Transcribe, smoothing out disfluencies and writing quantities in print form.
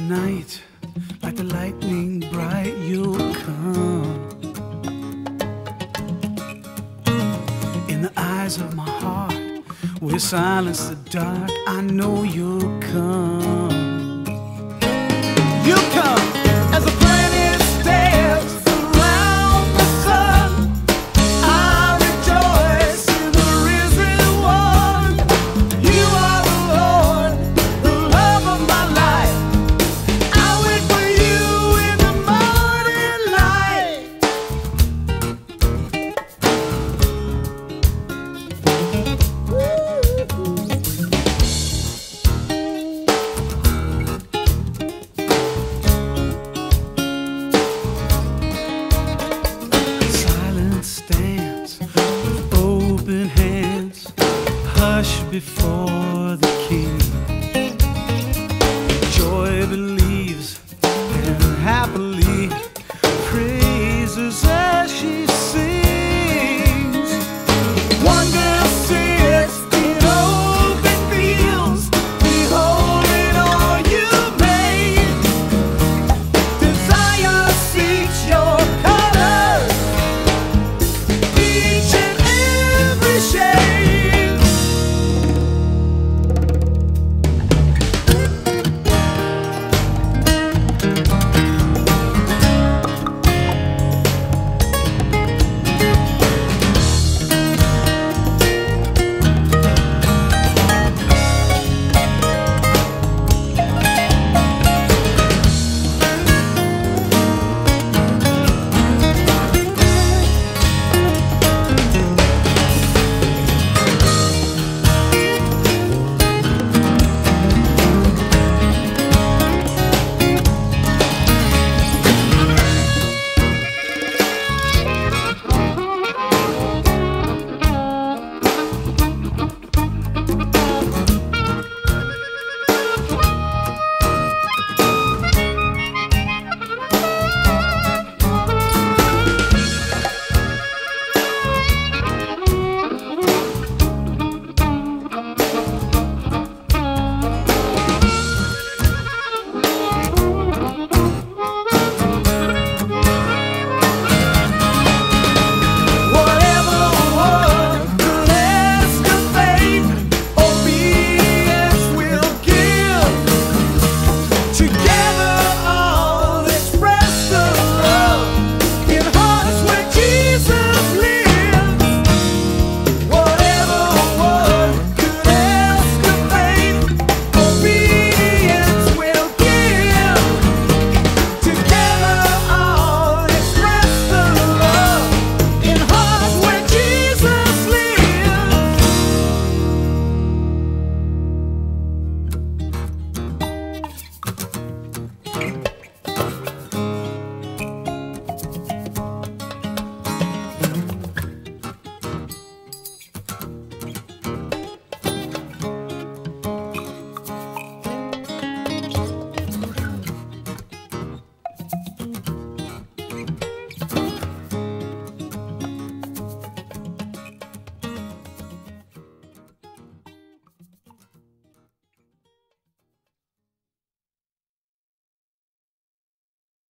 Tonight, like the lightning bright, you'll come. In the eyes of my heart, where silence the dark, I know you'll come. You'll come as a planet stands around the sun. I rejoice in the risen one. You are the Lord, the love of my life. I wait for you in the morning light. Silence stands with open hands, hush before the King. Joy believes and happily praises